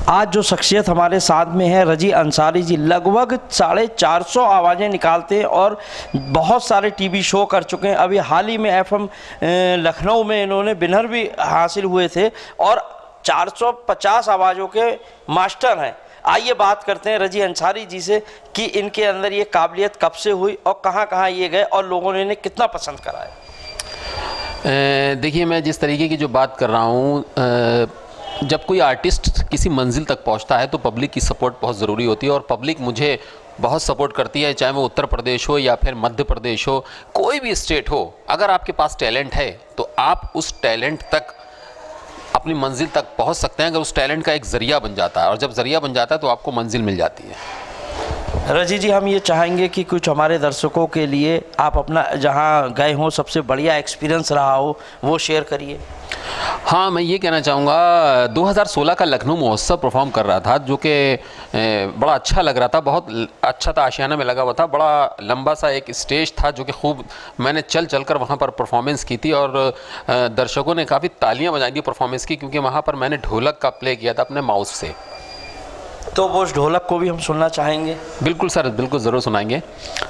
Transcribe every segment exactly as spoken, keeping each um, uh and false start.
आज जो शख्सियत हमारे साथ में है रजी अंसारी जी, लगभग साढ़े चार सौ आवाज़ें निकालते हैं और बहुत सारे टीवी शो कर चुके हैं। अभी हाल ही में एफएम लखनऊ में इन्होंने विनर भी हासिल हुए थे और चार सौ पचास आवाज़ों के मास्टर हैं। आइए बात करते हैं रजी अंसारी जी से कि इनके अंदर ये काबिलियत कब से हुई और कहाँ कहाँ ये गए और लोगों ने इन्हें कितना पसंद करा है। देखिए, मैं जिस तरीके की जो बात कर रहा हूँ, जब कोई आर्टिस्ट किसी मंजिल तक पहुंचता है तो पब्लिक की सपोर्ट बहुत ज़रूरी होती है और पब्लिक मुझे बहुत सपोर्ट करती है, चाहे वो उत्तर प्रदेश हो या फिर मध्य प्रदेश हो, कोई भी स्टेट हो। अगर आपके पास टैलेंट है तो आप उस टैलेंट तक, अपनी मंजिल तक पहुंच सकते हैं अगर उस टैलेंट का एक ज़रिया बन जाता है, और जब ज़रिया बन जाता है तो आपको मंजिल मिल जाती है। रजी जी, हम ये चाहेंगे कि कुछ हमारे दर्शकों के लिए आप अपना जहाँ गए हों सबसे बढ़िया एक्सपीरियंस रहा हो वो शेयर करिए। हाँ, मैं ये कहना चाहूँगा, दो हज़ार सोलह का लखनऊ महोत्सव परफॉर्म कर रहा था जो कि बड़ा अच्छा लग रहा था, बहुत अच्छा था, आशियाना में लगा हुआ था, बड़ा लंबा सा एक स्टेज था जो कि खूब मैंने चल चल कर वहाँ पर परफॉर्मेंस की थी और दर्शकों ने काफ़ी तालियां बजाई थी परफॉर्मेंस की, क्योंकि वहाँ पर मैंने ढोलक का प्ले किया था अपने माउस से। तो वो उस ढोलक को भी हम सुनना चाहेंगे। बिल्कुल सर, बिल्कुल ज़रूर सुनाएंगे।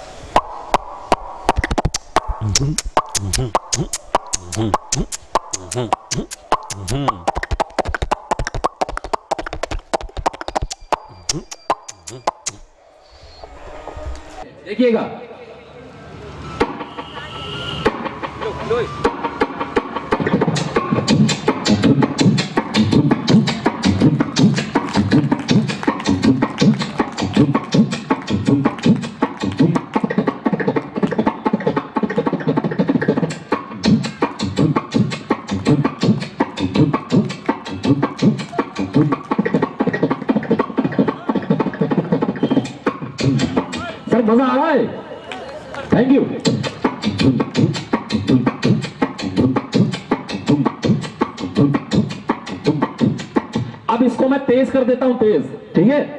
देखिएगा, सर मजा आ रहा है। Thank you. अब इसको मैं तेज कर देता हूं, तेज, ठीक है।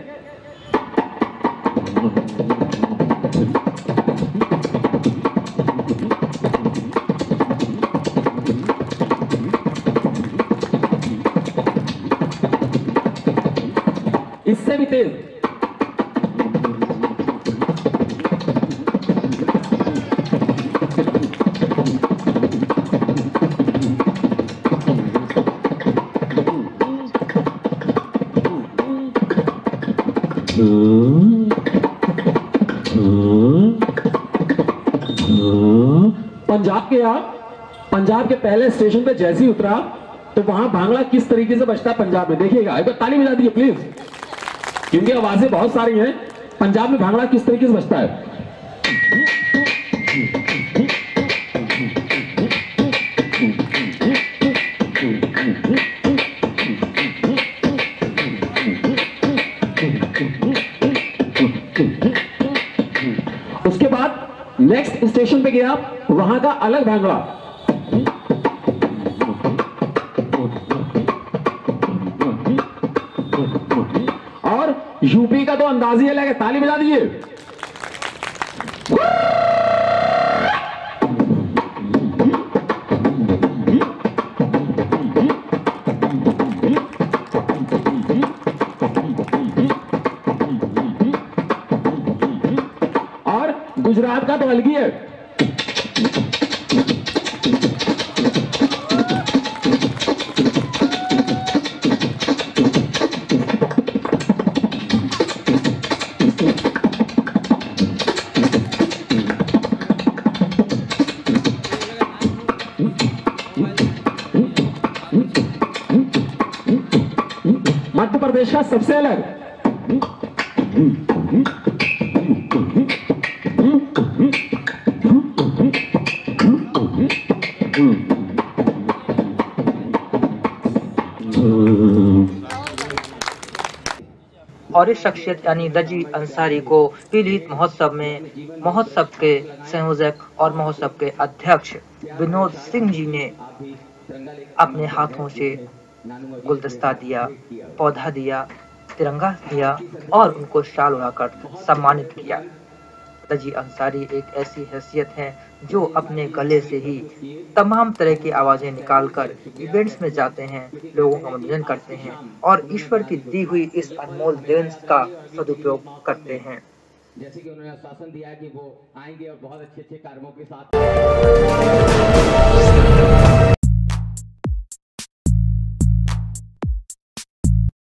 इससे भी तेज। पंजाब के आप पंजाब के पहले स्टेशन पे जैसे ही उतरा तो वहां भांगड़ा किस तरीके से बजता है पंजाब में, देखिएगा। एक बार ताली बजा दीजिए प्लीज, क्योंकि आवाजें बहुत सारी हैं। पंजाब में भांगड़ा किस तरीके से बजता है। उसके बाद नेक्स्ट स्टेशन पे गया, वहां का अलग भांगड़ा। और यूपी का तो अंदाज ही अलग है, ताली बजा दीजिए। और गुजरात का तो अलग ही है। मध्य प्रदेश का सबसे अलग। और इस शख्सियत यानी रजी अंसारी को पीलीभीत महोत्सव में महोत्सव के संयोजक और महोत्सव के अध्यक्ष विनोद सिंह जी ने अपने हाथों से गुलदस्ता दिया, पौधा दिया, तिरंगा दिया और उनको शाल उड़ाकर सम्मानित किया। रजी अंसारी एक ऐसी हैसियत है जो अपने गले से ही तमाम तरह की आवाज़ें निकालकर इवेंट्स में जाते हैं, लोगों का मनोरंजन करते हैं और ईश्वर की दी हुई इस अनमोल देन का सदुपयोग करते हैं। जैसे कि उन्होंने आश्वासन दिया कि वो आएंगे और बहुत अच्छे अच्छे कार्यों के साथ